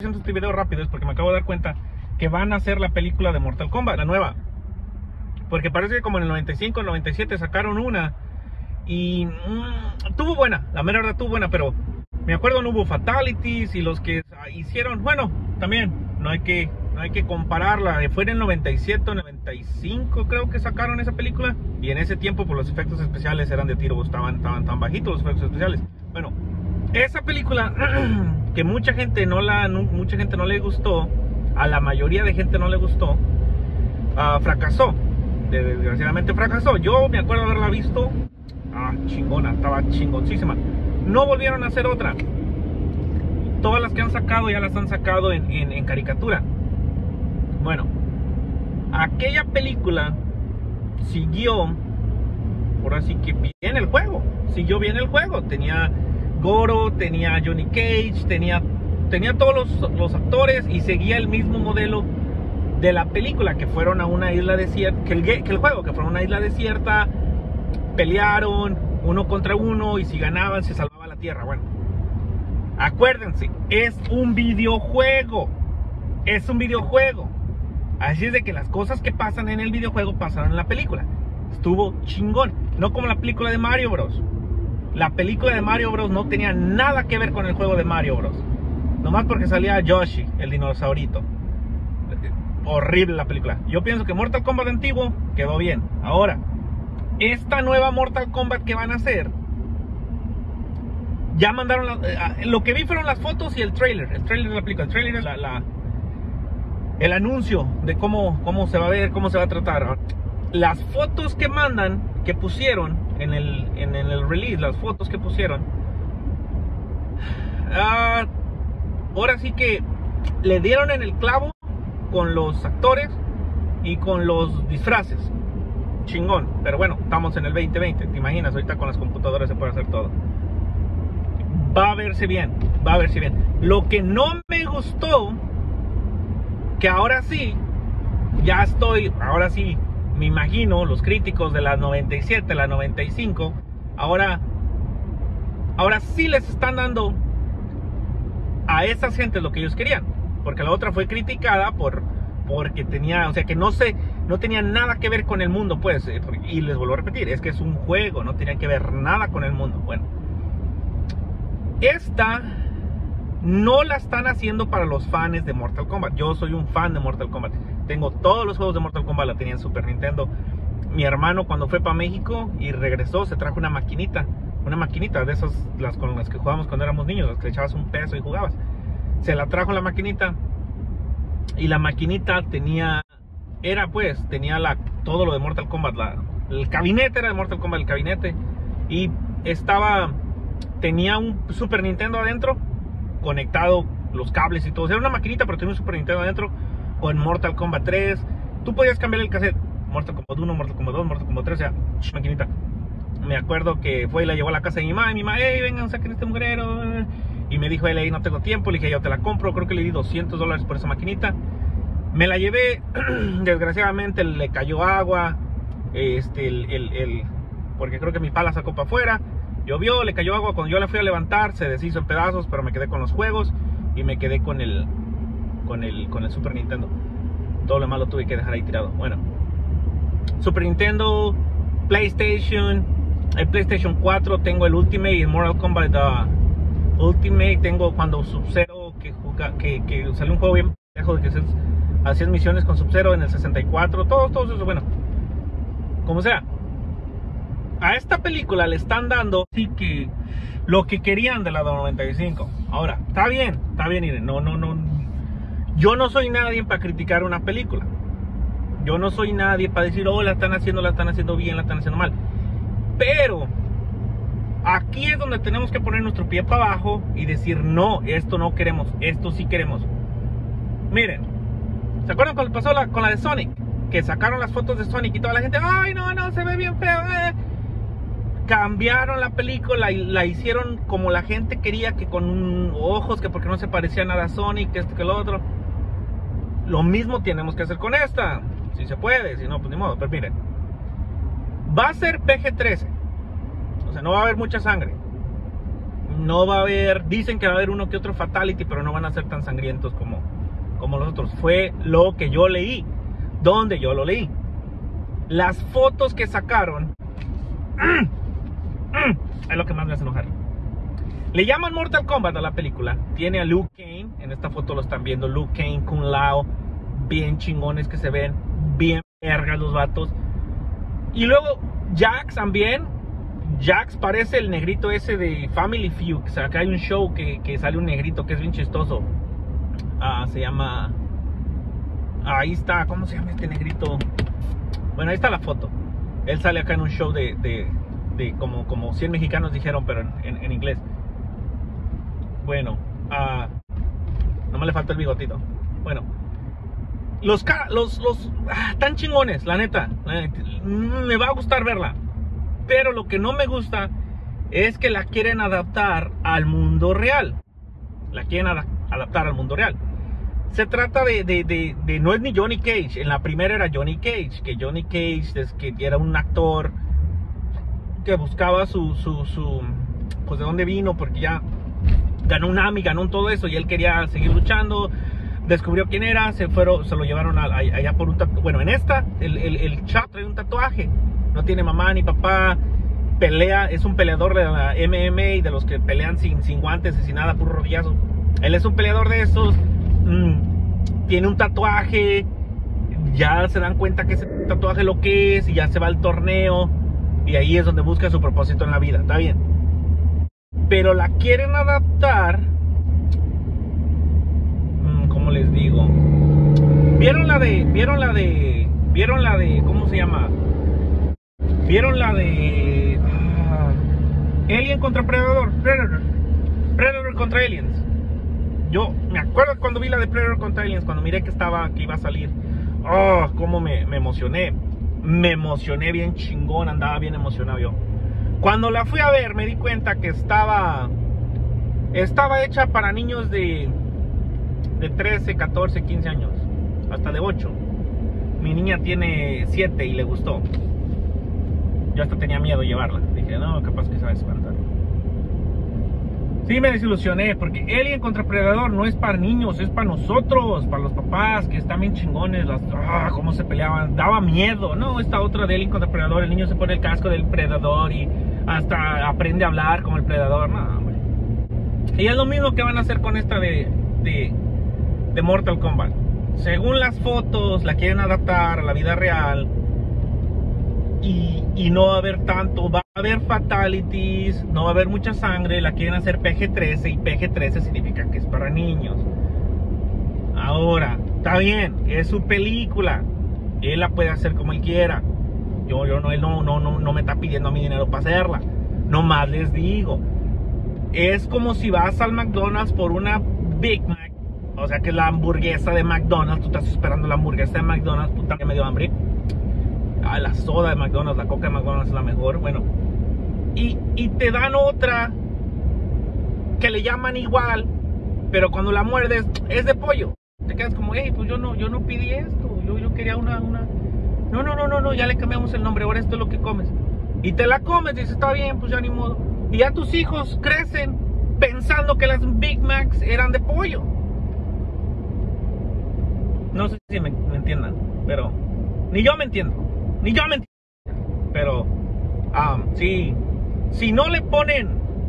haciendo este video rápido es porque me acabo de dar cuenta que van a hacer la película de Mortal Kombat, la nueva. Porque parece que como en el 95, 97 sacaron una y tuvo buena, la mera verdad tuvo buena, pero me acuerdo no hubo fatalities y los que hicieron, bueno, también no hay que compararla. Fue en el 97, 95 creo que sacaron esa película y en ese tiempo pues los efectos especiales eran de tiro, estaban tan bajitos los efectos especiales. Bueno, esa película que mucha gente no le gustó, a la mayoría de gente no le gustó, fracasó. Desgraciadamente fracasó. Yo me acuerdo haberla visto, chingona, estaba chingoncísima. No volvieron a hacer otra. Todas las que han sacado ya las han sacado en caricatura. Bueno, aquella película siguió, por así que bien el juego. Siguió bien el juego. Tenía Goro, tenía Johnny Cage, tenía todos los actores y seguía el mismo modelo de la película, que fueron a una isla desierta, que el juego, que fueron a una isla desierta, pelearon uno contra uno y si ganaban se salvaba la tierra. Bueno, acuérdense, es un videojuego, así es de que las cosas que pasan en el videojuego pasaron en la película. Estuvo chingón, no como la película de Mario Bros. La película de Mario Bros no tenía nada que ver con el juego de Mario Bros, nomás porque salía Yoshi, el dinosaurito. Horrible la película. Yo pienso que Mortal Kombat antiguo quedó bien. Ahora, esta nueva Mortal Kombat que van a hacer, ya mandaron lo que vi fueron las fotos y el trailer de la película. El trailer es el anuncio de cómo se va a ver, cómo se va a tratar. Las fotos que mandan, que pusieron en el release, las fotos que pusieron, ahora sí que le dieron en el clavo con los actores y con los disfraces. Chingón. Pero bueno, estamos en el 2020. ¿Te imaginas? Ahorita con las computadoras se puede hacer todo. Va a verse bien. Lo que no me gustó, que ahora sí me imagino los críticos de la 97, la 95, ahora sí les están dando a esas gentes lo que ellos querían. Porque la otra fue criticada porque tenía, o sea, que no tenía nada que ver con el mundo, pues. Y les vuelvo a repetir, es que es un juego, no tenía que ver nada con el mundo. Bueno, esta no la están haciendo para los fans de Mortal Kombat. Yo soy un fan de Mortal Kombat. Tengo todos los juegos de Mortal Kombat, la tenía en Super Nintendo. Mi hermano cuando fue para México y regresó, se trajo una maquinita de esas, las con las que jugábamos cuando éramos niños, las que le echabas un peso y jugabas. Se la trajo la maquinita y la maquinita tenía todo lo de Mortal Kombat, el gabinete era de Mortal Kombat, el gabinete, y tenía un Super Nintendo adentro, conectado los cables y todo. Era una maquinita, pero tenía un Super Nintendo adentro con Mortal Kombat 3. Tú podías cambiar el cassette, Mortal Kombat 1, Mortal Kombat 2, Mortal Kombat 3, o sea, maquinita. Me acuerdo que fue y la llevó a la casa de mi mamá, hey, vengan, saquen este mugrero. Y me dijo, no tengo tiempo. Le dije, yo te la compro. Creo que le di $200 por esa maquinita. Me la llevé. Desgraciadamente le cayó agua. Porque creo que mi pala sacó para afuera. Llovió, le cayó agua. Cuando yo la fui a levantar, se deshizo en pedazos. Pero me quedé con los juegos. Y me quedé con el Super Nintendo. Todo lo demás lo tuve que dejar ahí tirado. Bueno, Super Nintendo, PlayStation. El PlayStation 4 tengo el Ultimate y el Mortal Kombat Ultimate. Tengo cuando Sub-Zero, que salió un juego bien lejos de que hacías misiones con Sub-Zero en el 64, todo eso. Bueno, como sea, a esta película le están dando sí que lo que querían de la 95. Ahora, está bien, miren, no, yo no soy nadie para criticar una película. Yo no soy nadie para decir, la están haciendo bien, la están haciendo mal. Pero aquí es donde tenemos que poner nuestro pie para abajo y decir, no, esto no queremos, esto sí queremos. Miren, ¿se acuerdan cuando pasó con la de Sonic? Que sacaron las fotos de Sonic y toda la gente, ay, no, se ve bien feo. Cambiaron la película y la hicieron como la gente quería, que con ojos, que porque no se parecía nada a Sonic, que esto, que lo otro. Lo mismo tenemos que hacer con esta, si se puede, si no, pues ni modo. Pero miren, va a ser PG-13. O sea, no va a haber mucha sangre. No va a haber, dicen que va a haber uno que otro fatality, pero no van a ser tan sangrientos como los otros. Fue lo que yo leí, donde yo lo leí. Las fotos que sacaron es lo que más me hace enojar. Le llaman Mortal Kombat a la película. Tiene a Liu Kang, en esta foto lo están viendo, Liu Kang, Kung Lao, bien chingones que se ven, bien vergas los vatos. Y luego Jax también. Jax parece el negrito ese de Family Feud. O sea, acá hay un show que sale un negrito que es bien chistoso. Se llama... Ahí está, ¿cómo se llama este negrito? Bueno, ahí está la foto. Él sale acá en un show de como 100 mexicanos dijeron, pero en inglés. Bueno, no me le falta el bigotito. Bueno, tan chingones, la neta. Me va a gustar verla. Pero lo que no me gusta es que la quieren adaptar al mundo real. La quieren adaptar al mundo real. Se trata no es ni Johnny Cage. En la primera era Johnny Cage. Que Johnny Cage es que era un actor que buscaba pues de dónde vino, porque ya ganó un Emmy, ganó un todo eso, y él quería seguir luchando. Descubrió quién era, se lo llevaron allá por un tatuaje. Bueno, en esta, el chavo trae un tatuaje. No tiene mamá ni papá. Pelea, es un peleador de la MMA, de los que pelean sin guantes y sin nada, puro rodillazo. Él es un peleador de esos. Tiene un tatuaje. Ya se dan cuenta que ese tatuaje lo que es, y ya se va al torneo. Y ahí es donde busca su propósito en la vida. Está bien. Pero la quieren adaptar. ¿Cómo les digo? ¿Vieron la de ¿cómo se llama? ¿Vieron la de Alien contra Predator? Predator contra Aliens. Yo me acuerdo cuando vi la de Predator contra Aliens, cuando miré que iba a salir. Oh, cómo me emocioné. Me emocioné bien chingón, andaba bien emocionado yo. Cuando la fui a ver me di cuenta que estaba hecha para niños de 13, 14, 15 años, hasta de 8. Mi niña tiene 7 y le gustó. Yo hasta tenía miedo de llevarla. Dije, no, capaz que se va a espantar. Sí, me desilusioné, porque Alien contra Predador no es para niños, es para nosotros, para los papás, que están bien chingones, cómo se peleaban, daba miedo. No, esta otra de Alien contra Predador, el niño se pone el casco del Predador y hasta aprende a hablar como el Predador. No, hombre. Y es lo mismo que van a hacer con esta de Mortal Kombat. Según las fotos, la quieren adaptar a la vida real. Y no va a haber tanto, va a haber fatalities, no va a haber mucha sangre, la quieren hacer PG-13, y PG-13 significa que es para niños. Ahora, está bien, es su película, él la puede hacer como él quiera. Él no me está pidiendo a mi dinero para hacerla. Nomás les digo, es como si vas al McDonald's por una Big Mac, o sea que es la hamburguesa de McDonald's, tú estás esperando la hamburguesa de McDonald's, puta que me dio hambre. La soda de McDonald's, la coca de McDonald's es la mejor. Bueno, y te dan otra que le llaman igual, pero cuando la muerdes es de pollo. Te quedas como, hey, pues yo no pedí esto, yo quería una. No, ya le cambiamos el nombre, ahora esto es lo que comes. Y te la comes y dices, está bien, pues ya ni modo. Y ya tus hijos crecen pensando que las Big Macs eran de pollo. No sé si me entiendan, pero ni yo me entiendo. Pero sí, si no le ponen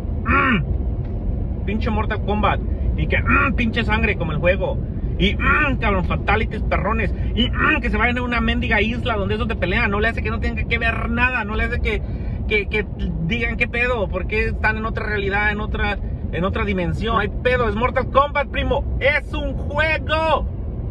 pinche Mortal Kombat y que pinche sangre como el juego, y cabrón, fatalities perrones, y que se vayan a una mendiga isla donde esos te pelean, no le hace que no tengan que ver nada, no le hace que digan qué pedo, porque están en otra realidad, en otra dimensión. No hay pedo, es Mortal Kombat, primo, es un juego,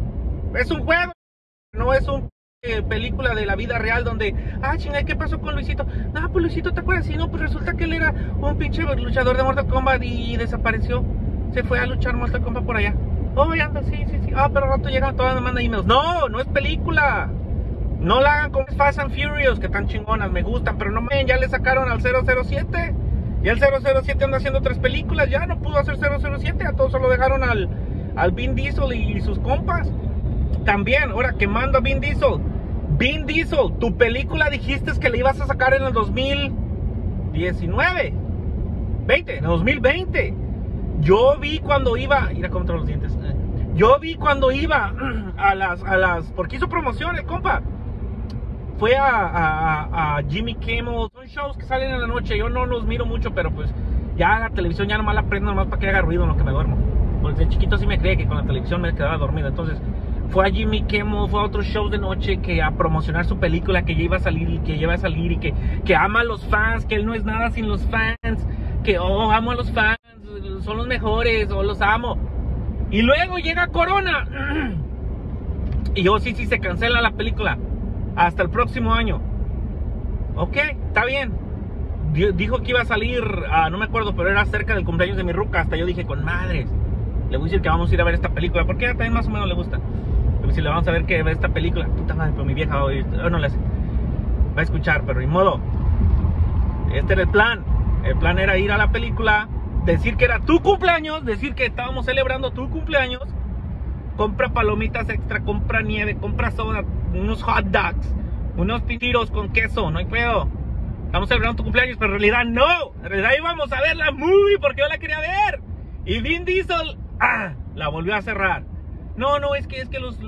no es un película de la vida real donde, chinga, ¿qué pasó con Luisito? No, pues Luisito, ¿te acuerdas? Sí, no, pues resulta que él era un pinche luchador de Mortal Kombat y desapareció. Se fue a luchar Mortal Kombat por allá. Oh, ya anda, sí. Pero al rato llegan todas, me mandan emails. No es película. No la hagan como Fast and Furious, que tan chingonas, me gustan, pero no me, ya le sacaron al 007. Y el 007 anda haciendo 3 películas, ya no pudo hacer 007, a todos solo dejaron al Vin Diesel y sus compas. También, ahora quemando a Vin Diesel. Vin Diesel, tu película dijiste que le ibas a sacar en el 2019. 20, en 2020. Yo vi cuando iba, mira cómo trae los dientes. Yo vi cuando iba a las, porque hizo promociones, compa. Fue a Jimmy Kimmel, son shows que salen en la noche. Yo no los miro mucho, pero pues ya la televisión ya nomás la prendo nomás para que haga ruido en lo que me duermo. Porque de chiquito sí me creía que con la televisión me quedaba dormido. Entonces fue a Jimmy Kimmel, fue a otros shows de noche que a promocionar su película, que ya iba a salir y que ya iba a salir y que ama a los fans, que él no es nada sin los fans, que amo a los fans, son los mejores, los amo. Y luego llega Corona y yo sí, se cancela la película hasta el próximo año. Ok, está bien. Dijo que iba a salir, no me acuerdo, pero era cerca del cumpleaños de mi ruca. Hasta yo dije, con madres, le voy a decir que vamos a ir a ver esta película, porque a ella también más o menos le gusta. Le voy a decir, le vamos a ver que ver esta película. Puta madre, pero mi vieja no le hace. Va a escuchar, pero ni modo. Este era el plan. El plan era ir a la película, decir que era tu cumpleaños, decir que estábamos celebrando tu cumpleaños. Compra palomitas extra, compra nieve, compra soda, unos hot dogs, unos pintiros con queso, no hay pedo. Estamos celebrando tu cumpleaños, pero en realidad no. En realidad íbamos a ver la movie porque yo la quería ver. Y Vin Diesel, la volvió a cerrar. No, es que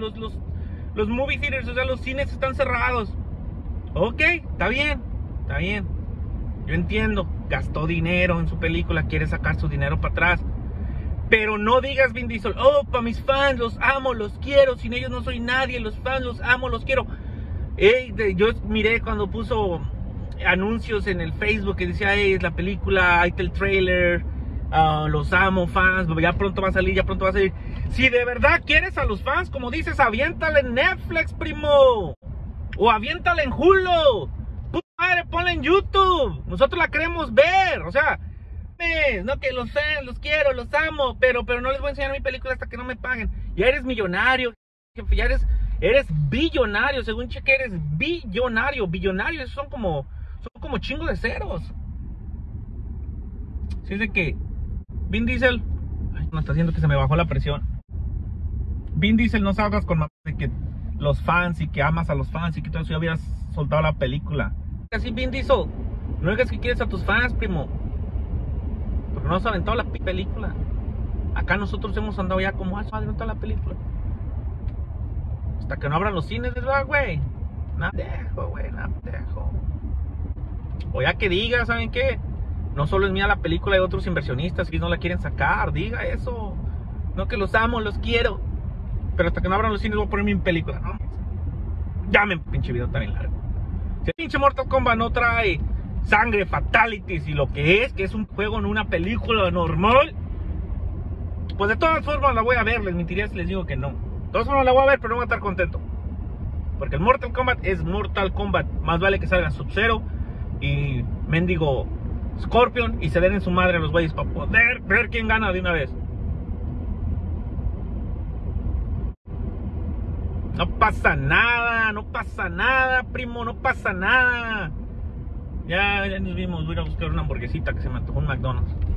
los movie theaters, o sea, los cines están cerrados. Ok, está bien. Yo entiendo, gastó dinero en su película, quiere sacar su dinero para atrás. Pero no digas Vin Diesel, para mis fans, los amo, los quiero, sin ellos no soy nadie, los fans los amo, los quiero. Yo miré cuando puso anuncios en el Facebook que decía, es la película, ahí está el trailer, los amo fans, ya pronto va a salir. Si de verdad quieres a los fans, como dices, aviéntale en Netflix, primo, o aviéntale en Hulu. Puta madre, ponla en YouTube, nosotros la queremos ver. O sea, no, que los fans, los quiero, los amo, pero no les voy a enseñar mi película hasta que no me paguen. Ya eres millonario, ya eres billonario, según cheque eres billonario. Billonarios son como chingo de ceros. Así es de que Vin Diesel, me está haciendo que se me bajó la presión. Vin Diesel, no salgas con de que los fans y que amas a los fans y que todo eso, ya habías soltado la película. Así, Vin Diesel, no digas que quieres a tus fans, primo, porque no has aventado la película. Acá nosotros hemos andado ya como has aventado la película. Hasta que no abran los cines, ¿verdad, güey? Nada dejo, güey, nada dejo. O ya que diga, ¿saben qué? No solo es mía la película, hay otros inversionistas que no la quieren sacar. Diga eso. No, que los amo, los quiero, pero hasta que no abran los cines voy a poner mi película, ¿no? Llamen, pinche video tan largo. Si el pinche Mortal Kombat no trae sangre, fatalities y lo que es un juego en una película normal, pues de todas formas la voy a ver. Les mentiría si les digo que no. De todas formas la voy a ver, pero no voy a estar contento, porque el Mortal Kombat es Mortal Kombat. Más vale que salga Sub-Zero y mendigo Scorpion y se den en su madre a los güeyes para poder ver quién gana de una vez. No pasa nada, primo, no pasa nada. Ya nos vimos, voy a ir a buscar una hamburguesita que se me antojó un McDonald's.